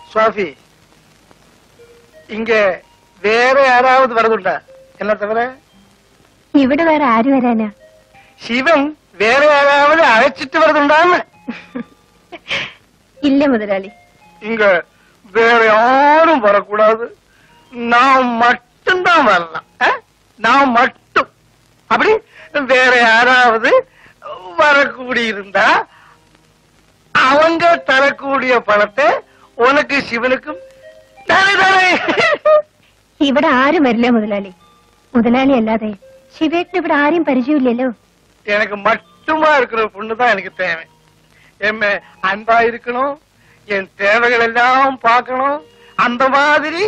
சுவாமி, இங்க வேற யாராவது வரதுண்டா? என்ன தவிர ഇവിടെ വേറെ ആര് വരാനാ? ശിവൻ വേറെ யாராவது அழைச்சிட்டு வரதுண்டான்னு? ഇല്ല മുതലാളി. இங்க வேற யாரும் வரக்கூடாது. நான் மட்டும்தான் வரலாம். நான் மட்டும். அப்படி வேற யாராவது வரக்கூடி இருந்தா அவங்க தரக்கூடிய பணத்தை உனக்கு சிவனுக்கும் ഇവിടെ ആരും വരില്ല മുതലാളി. മുതലാളി അല്ലാതെ ശിവേട്ടിന് ഇവിടെ ആരും പരിചയമില്ലല്ലോ. எனக்கு மட்டுமா இருக்கிற பொண்ணுதான் எனக்கு தேவை. என் அன்பா இருக்கணும், என் தேவைகள் எல்லாம் பார்க்கணும். அந்த மாதிரி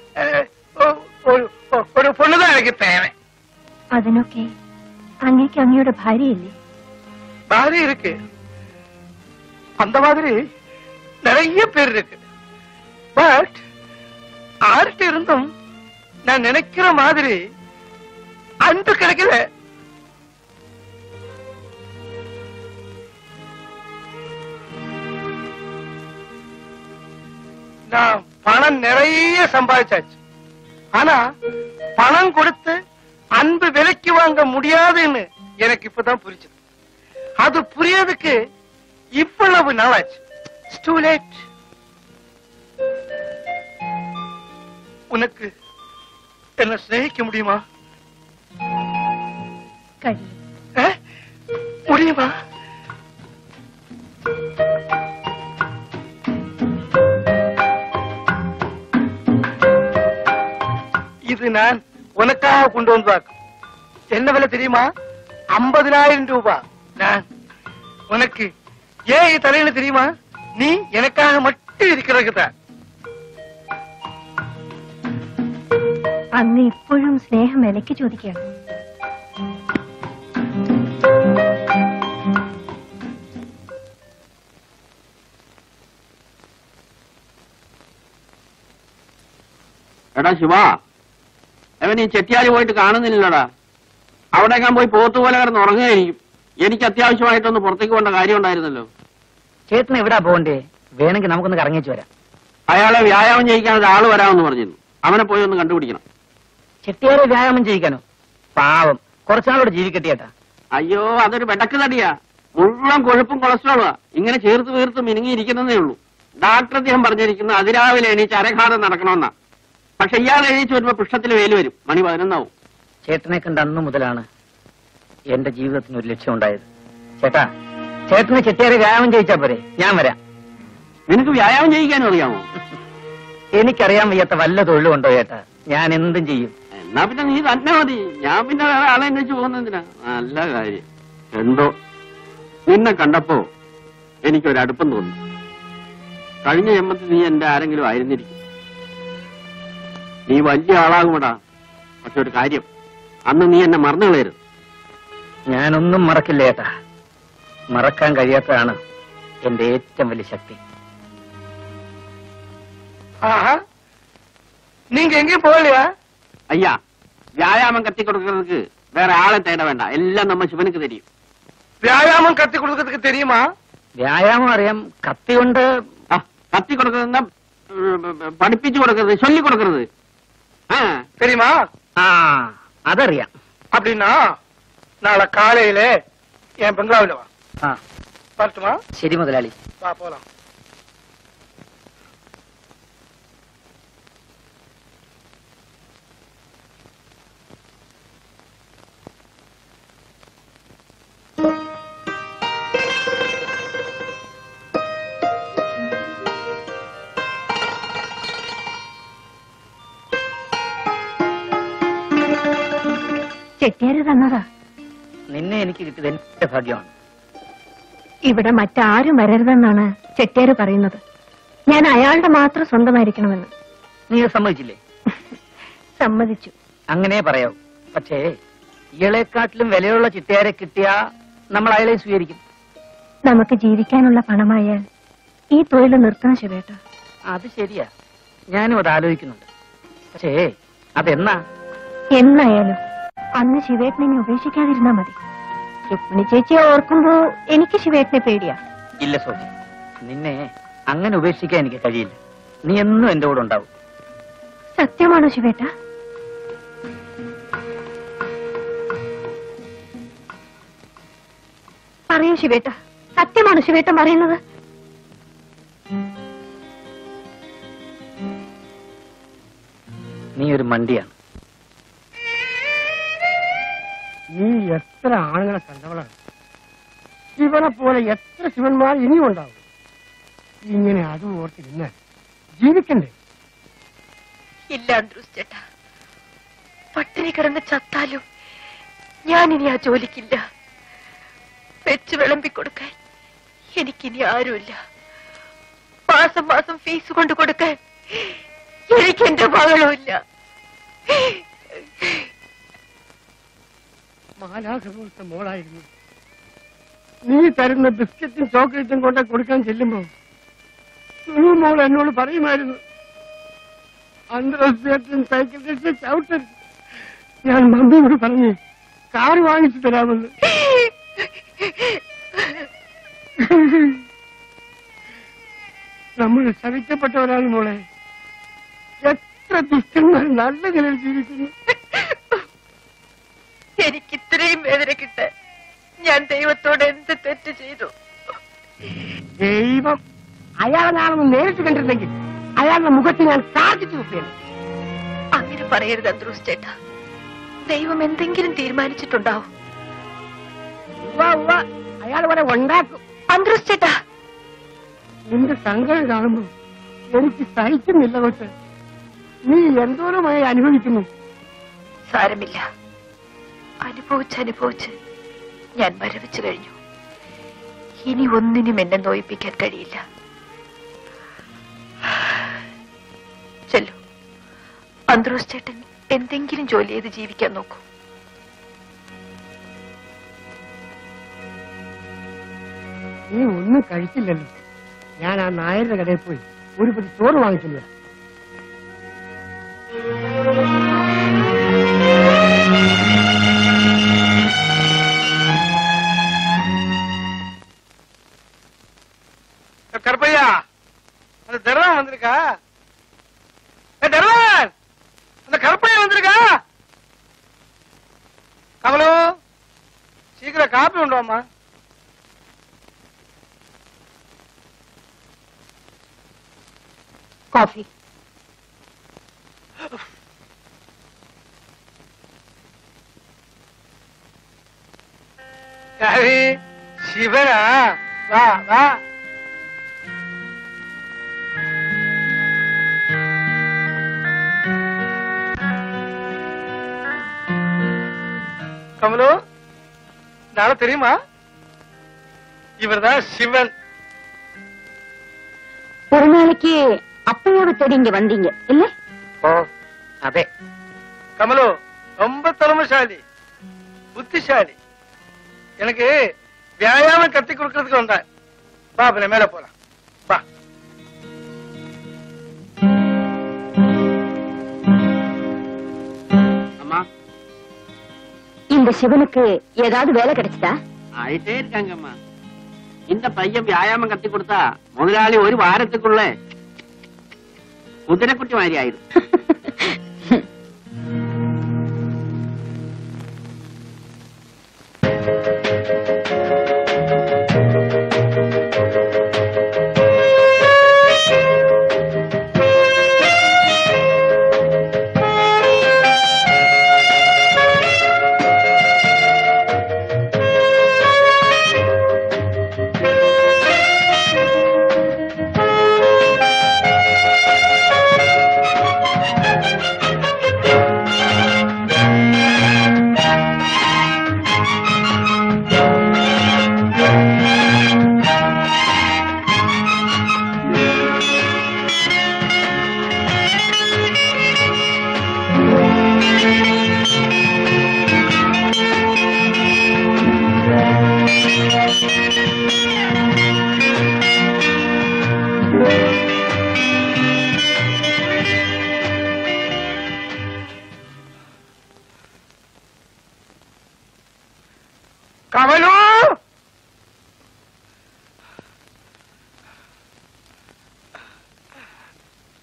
ஒரு பொண்ணுதான் எனக்கு தேவை. അതിനൊക്കെ അങ്ങേക്ക് അങ്ങയുടെ ഭാര്യയില്ലേ? ഭാര്യ இருக்கு. அந்த மாதிரி நிறைய பேர் இருக்கு. பட் ஆர்ட்ட இருந்தும் நான் நினைக்கிற மாதிரி அன்பு கிடைக்கல. நான் பணம் நிறைய சம்பாதிச்சாச்சு. ஆனா பணம் கொடுத்து அன்பு விலைக்கு வாங்க முடியாதுன்னு எனக்கு இப்பதான் புரிஞ்சது. அது புரியறதுக்கு இவ்வளவு நாளாச்சு. Too late. உனக்கு என்ன சிநேகிக்க முடியுமா? முடியுமா? இது நான் உனக்காக கொண்டு வந்தாக்கும். என்ன விலை தெரியுமா? 50,000 ரூபாய். நான் உனக்கு ஏன் தலையில தெரியுமா? நீ எனக்காக மட்டும் இருக்கிறதுதான். അങ്ങ് ഇപ്പോഴും സ്നേഹം വിലയ്ക്ക് ചോദിക്കുകയാണ്. എടാ ശിവ, അവൻ ഈ ചെട്ടിയാലി പോയിട്ട് കാണുന്നില്ലടാ. അവിടേക്കാൻ പോയി പോത്തുപോലെ കിടന്ന് ഉറങ്ങുകയായിരിക്കും. എനിക്ക് അത്യാവശ്യമായിട്ടൊന്ന് പുറത്തേക്ക് പോകേണ്ട കാര്യം ഉണ്ടായിരുന്നല്ലോ. ചേട്ടന് എവിടാ പോകണ്ടേ? വേണമെങ്കിൽ നമുക്കൊന്ന് കറങ്ങിച്ചു വരാം. അയാളെ വ്യായാമം ചെയ്യിക്കാൻ ഒരാൾ വരാമെന്ന് പറഞ്ഞിരുന്നു. അവനെ പോയി ഒന്ന് കണ്ടുപിടിക്കണം. ചെട്ടിയാരെ വ്യായാമം ചെയ്യിക്കാനോ? പാവം, കുറച്ചാളോട് ജീവിക്കട്ടെ ചേട്ടാ. അയ്യോ, അതൊരു വെടക്ക് തടിയാ. മുഴുവൻ കൊഴുപ്പും കൊളസ്ട്രോളുവാ. ഇങ്ങനെ ചേർത്ത് വീർത്ത് മിനുങ്ങിയിരിക്കുന്നതേ ഉള്ളൂ. ഡാക്ടർ അദ്ദേഹം പറഞ്ഞിരിക്കുന്നു അതിരാവിലെ എണീച്ച് അരഘാതം നടക്കണമെന്നാ. പക്ഷെ ഇയാൾ എണീച്ച് വരുമ്പോ പൃഷ്ഠത്തിൽ വേല് വരും. മണി 11 ചേട്ടനെ കണ്ട അന്നു മുതലാണ് എന്റെ ജീവിതത്തിന് ഒരു ലക്ഷ്യം ഉണ്ടായത്. ചേട്ടാ, ചേട്ടന് ചെട്ടിയാരെ വ്യായാമം ചെയ്യിച്ചാ പോരെ? ഞാൻ വരാം. നിനക്ക് വ്യായാമം ചെയ്യിക്കാനും അറിയാമോ? എനിക്കറിയാൻ വയ്യാത്ത വല്ല തൊഴിലുണ്ടോ ചേട്ടാ? ഞാൻ എന്തും ചെയ്യും. എന്നാ പിന്നെ നീ തന്നെ മതി. ഞാൻ പിന്നെ വേറെ ആളെ അന്വേഷിച്ച് പോകുന്നതിനാ. നല്ല കാര്യം. എന്തോ നിന്നെ കണ്ടപ്പോ എനിക്കൊരടുപ്പം തോന്നി. കഴിഞ്ഞ ജന്മത്തിൽ നീ എന്റെ ആരെങ്കിലും ആയിരുന്നിരിക്കും. നീ വലിയ ആളാകുമടാ. പക്ഷെ ഒരു കാര്യം, അന്ന് നീ എന്നെ മറന്നു കളയരുത്. ഞാനൊന്നും മറക്കില്ല ചേട്ടാ. മറക്കാൻ കഴിയാത്തതാണ് എന്റെ ഏറ്റവും വലിയ ശക്തി. நீங்க எங்கேயும் போகலையா? ஐயா, வியாயாமம் கத்தி கொடுக்கறதுக்கு வேற ஆளை தேட வேண்டாம். எல்லாம் நம்ம சிவனுக்கு தெரியும். வியாயாமம் கத்தி கொடுக்கறதுக்கு தெரியுமா? വ്യായാമം അറിയാം. കത്തി കൊണ്ട് கத்தி கொடுக்கறதுன்னா படிப்பிச்சு கொடுக்கறது, சொல்லி கொடுக்கறது தெரியுமா? അതറിയാം. அப்படின்னா நாளை காலையில என் பெங்களாவில வா. வரட்டுமா? ശരി മുതലാളി. வா போலாம். ചെട്ടിയാര് തന്നതാ. നിന്നെ എനിക്ക് കിട്ടിയത് എന്റെ ഭാഗ്യമാണ്. ഇവിടെ മറ്റാരും വരരുതെന്നാണ് ചെട്ടിയാര് പറയുന്നത്. ഞാൻ അയാളുടെ മാത്രം സ്വന്തമായിരിക്കണമെന്ന്. നീ സമ്മതിച്ചില്ലേ? സമ്മതിച്ചു. അങ്ങനെ പറയാവൂ. പക്ഷേ ഇയാളെക്കാട്ടിലും വിലയുള്ള ചിട്ടയാരെ കിട്ടിയാ നമ്മൾ അയാളെ സ്വീകരിക്കും. നമുക്ക് ജീവിക്കാനുള്ള പണമായാൽ ഈ തൊഴിൽ നിർത്തണം ശിവേട്ട. അത് ശരിയാ, ഞാനും അത് ആലോചിക്കുന്നുണ്ട്. പക്ഷേ അതെന്നാ? എന്നായാലും അന്ന് ശിവേട്ടനെ ഉപേക്ഷിക്കാതിരുന്നാ മതി. രുക്മിണി ചേച്ചിയെ ഓർക്കുമ്പോ എനിക്ക് ശിവേട്ടനെ പേടിയാ. ഇല്ല സോഫി, നിന്നെ അങ്ങനെ ഉപേക്ഷിക്കാൻ എനിക്ക് കഴിയില്ല. നീ എന്നും എന്റെ കൂടെ ഉണ്ടാവും. സത്യമാണോ ശിവേട്ട? പറയൂ ശിവേട്ട, സത്യമാണോ ശിവേട്ട പറയുന്നത്? നീ ഒരു മണ്ടിയാണ്. നീ എത്ര ആണുങ്ങളെ കണ്ടവളാണ്. ശിവനെ പോലെ എത്ര ശിവന്മാർ ഇനിയും ഉണ്ടാവും. ഇങ്ങനെ അത് ഓർത്തിരുന്ന് ജീവിക്കണ്ടേ? ഇല്ല അന്ത്രൂസ് ചേട്ടാ, പട്ടിണി കിടന്ന് ചത്താലും ഞാനിനി ആ ജോലിക്കില്ല. വെച്ച് വിളമ്പിക്കൊടുക്കാൻ എനിക്കിനി ആരുമില്ല. മാസം മാസം ഫീസ് കൊണ്ട് കൊടുക്കാൻ എനിക്ക് എന്റെ മകളുമില്ല. മാലാഖപോലത്തെ മോളായിരുന്നു. നീ തരുന്ന ബിസ്ക്കറ്റും ചോക്ലേറ്റും കൊണ്ട് കൊടുക്കാൻ ചെല്ലുമ്പോ മോൾ എന്നോട് പറയുമായിരുന്നു, അന്തർദേശം സൈക്കിൾ ടെസ്റ്റ് ചവിട്ടരുത്. ഞാൻ മമ്മിയോട് പറഞ്ഞു കാർ വാങ്ങിച്ചു തരാമെന്ന്. നമ്മൾ ശവിക്കപ്പെട്ടവരാണ് മോളെ. എത്ര ദുഷ്ടന്മാർ നല്ല നിലയിൽ ജീവിക്കുന്നു. എനിക്ക് ഇത്രയും വേദന കിട്ടാൻ ഞാൻ ദൈവത്തോട് എന്ത് തെറ്റ് ചെയ്തു? ദൈവം അയാളെ ഞാനൊന്ന് നേരിട്ട് കണ്ടിരുന്നെങ്കിൽ അയാളുടെ മുഖത്ത് ഞാൻ സാധിച്ചു നോക്കിയാണ്. അങ്ങനെ പറയരുത് അന്ത്രൂസ് ചേട്ടാ. ദൈവം എന്തെങ്കിലും തീരുമാനിച്ചിട്ടുണ്ടാവും. അയാൾ വരെ ഉണ്ടാക്കും. അന്ത്രൂസ് ചേട്ടാ, നിന്റെ സങ്കടം കാണുമ്പോ എനിക്ക് സഹിക്കുന്നില്ല കൊച്ച്. നീ എന്തോരമായി അനുഭവിക്കുന്നു. സാരമില്ല, അനുഭവിച്ച് ഞാൻ മരവിച്ചു കഴിഞ്ഞു. ഇനി ഒന്നിനും എന്നെ നോയിപ്പിക്കാൻ കഴിയില്ല. ചെല്ലു, അന്ത്രൂസ് ചേട്ടൻ എന്തെങ്കിലും ജോലി ചെയ്ത് ജീവിക്കാൻ നോക്കൂ. നീ ഒന്നും കഴിച്ചില്ലല്ലോ. ഞാൻ ആ നായരുടെ കടയിൽ പോയി ഒരു പതി ചോറ് വാങ്ങിച്ചില്ല. கருப்பையா, அந்த தர்வான் வந்திருக்கா? தர்வான், அந்த கருப்பையா வந்திருக்கா? கமலு, சீக்கிரம் காப்பி உண்டுவாமா. காஃபி. யாரு? சிவனா? வா வா. கமலு, நாளை தெரியுமா? இவர்தான் சிவன். ஒரு நாளைக்கு அப்பயாவை தேடி இங்க வந்தீங்க இல்ல? ഓ അതെ. கமலு ரொம்ப திறமைசாலி, புத்திசாலி. எனக்கு வியாயாமம் கத்து கொடுக்கறதுக்கு வந்தேன். வா, பின்ன மேல போலாம். வா. அம்மா, இந்த சிவனுக்கு ஏதாவது வேலை கிடைச்சதா? ஆயிட்டே இருக்காங்கம்மா. இந்த பையன் வியாயாமம் கத்தி கொடுத்தா முதலாளி ஒரு வாரத்துக்குள்ள குதிரைக்குட்டி மாதிரி ஆயிடும்.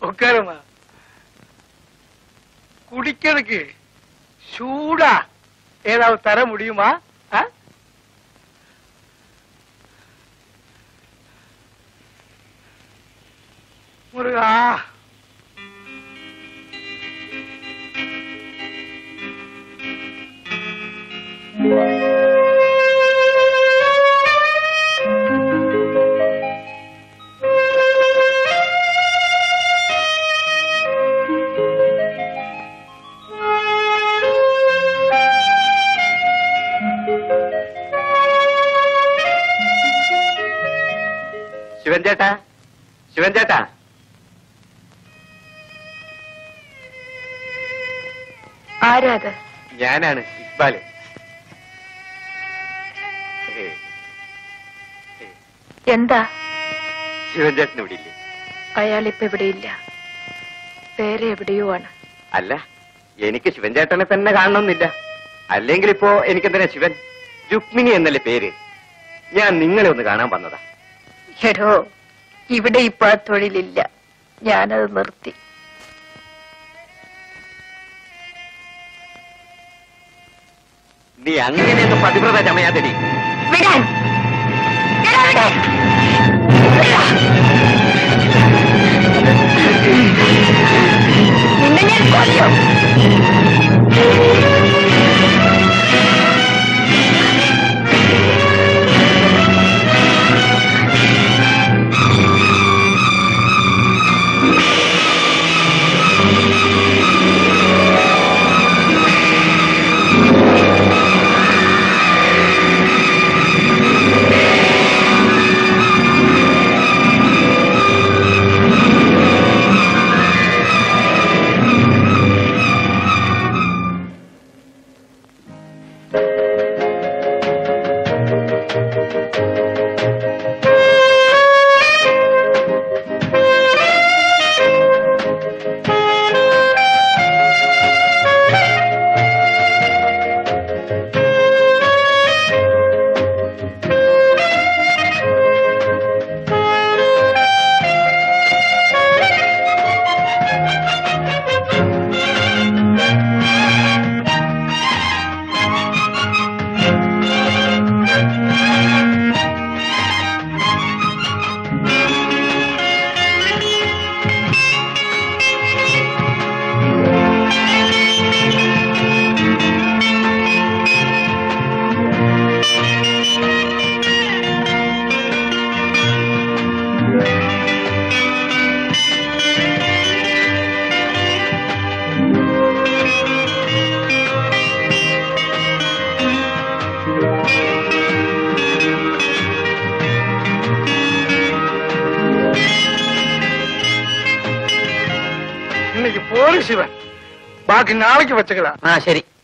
உட்காருமா. குடிக்கிறதுக்கு சூடா ஏதாவது தர முடியுமா? முருகா, ശിവൻ ചേട്ടാ, ശിവൻ ചേട്ടാ. ആരാത്? ഞാനാണ് ഇക്ബാല്. എന്താ? ശിവൻ ചേട്ടൻ ഇവിടെ ഇല്ലേ? അയാളിപ്പോ ഇവിടെയില്ല, വേറെ എവിടെയോ ആണ്. അല്ല, എനിക്ക് ശിവൻ ചേട്ടനെ തന്നെ കാണണമെന്നില്ല. അല്ലെങ്കിൽ ഇപ്പോ എനിക്കെന്തിനാ ശിവൻ? രുക്മിണി എന്നല്ലേ പേര്. ഞാൻ നിങ്ങളെ ഒന്ന് കാണാൻ വന്നതാ. എടോ, ഇവിടെ ഇപ്പൊ ആ തൊഴിലില്ല, ഞാനത് നിർത്തി. നീ അങ്ങനെയൊന്നും പതിവ്രത ചമയാതെടി. വിടാൻ നിന്നെ ഞാൻ കൊല്ലും. இன்னைக்கு போரு சிவன், பாக்கி நாளைக்கு வச்சுக்கலாம். சரி.